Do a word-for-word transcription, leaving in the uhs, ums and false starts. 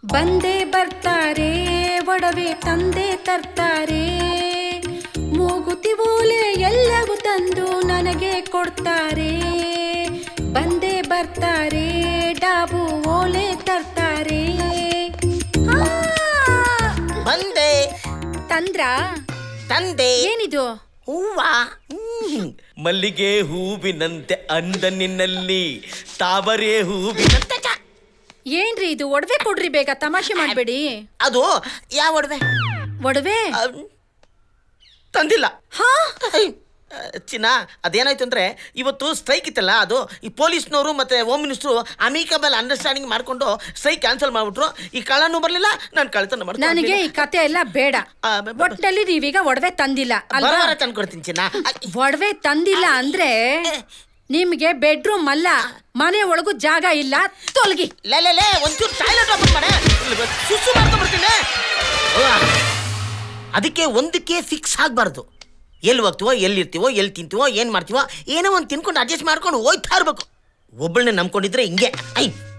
ಬಂದೇ ಬರ್ತಾರೆ ಒಡವೆ ತಂದೆ ತರ್ತಾರೆ ಮೂಗುತಿ ಓಲೆ ಎಲ್ಲವೂ ತಂದು ನನಗೆ ಕೊಡ್ತಾರೆ ಬಂದೇ ಬರ್ತಾರೆ ಡಾಬು ಓಲೆ ತರ್ತಾರೆ ಬಂದೆ ತಂದ್ರ ತಂದೆ ಏನಿದು ಹೂವ ಮಲ್ಲಿಗೆ ಹೂವಿನಂತೆ ಅಂದ ನಿನ್ನಲ್ಲಿ ತಾವರೆ ಹೂವಿನಂತೆ ಏನ್ರಿ ಇದು ಒಡವೆ ಕೊಡ್ರಿ ಬೇಗ ತಮಾಷೆ ಮಾಡಬೇಡಿ ಅದು ಯಾವ ಒಡವೆ ಒಡವೆ ತಂದಿಲ್ಲ ಹಾ ಚಿನ್ನ ಅದೇನಾಯ್ತು ಅಂದ್ರೆ ಇವತ್ತು ಸ್ಟ್ರೈಕ್ ಇತ್ತಲ್ಲ ಅದು ಈ ಪೊಲೀಸ್ನವರು ಮತ್ತೆ ಹೋಮ್ ಮಿನಿಸ್ಟ್ರು ಅಮಿಕಬಲ್ ಅಂಡರ್ಸ್ಟ್ಯಾಂಡಿಂಗ್ ಮಾಡ್ಕೊಂಡು ಸ್ಟ್ರೈಕ್ ಕ್ಯಾನ್ಸಲ್ ಮಾಡ್ಬಿಟ್ರು ಈ ಕಳ್ಳನೂ ಬರ್ಲಿಲ್ಲ ನಾನು ಕಳ್ತನ ಮಾಡ್ತೀನಿ ನನಗೆ ಈ ಕತೆ ಎಲ್ಲ ಬೇಡ ಒಟ್ಟಲ್ಲಿ ನೀವೀಗ ಒಡವೆ ತಂದಿಲ್ಲ ಅಲ್ವಾ ತಂದ್ಕೊಡ್ತೀನಿ ಚಿನ್ನ ಒಡವೆ ತಂದಿಲ್ಲ ಅಂದ್ರೆ ನಿಮ್ಗೆ ಬೆಡ್ರೂಮ್ ಅಲ್ಲ ಮನೆ ಒಳಗೂ ಜಾಗ ಇಲ್ಲ ತೊಲಗಿ ಲೇ ಒಂಚೂರು ಟಾಯ್ಲೆಟ್ ಓಪನ್ ಮಾಡೆ ಸುಸು ಮಾಡ್ಕೊಂಡ್ಬಿಡ್ತೀನಿ ಅದಕ್ಕೆ ಒಂದಕ್ಕೆ ಫಿಕ್ಸ್ ಆಗ್ಬಾರ್ದು ಎಲ್ಲಿ ಹೋಗ್ತೀವೋ ಎಲ್ಲಿರ್ತೀವೋ ಎಲ್ಲಿ ತಿಂತೀವೋ ಏನು ಮಾಡ್ತೀವೋ ಏನೋ ಒಂದು ತಿನ್ಕೊಂಡು ಅಡ್ಜಸ್ಟ್ ಮಾಡ್ಕೊಂಡು ಹೋಯ್ತಾ ಇರ್ಬೇಕು ಒಬ್ಬಳನ್ನೇ ನಂಬ್ಕೊಂಡಿದ್ರೆ ಹಿಂಗೆ ಐ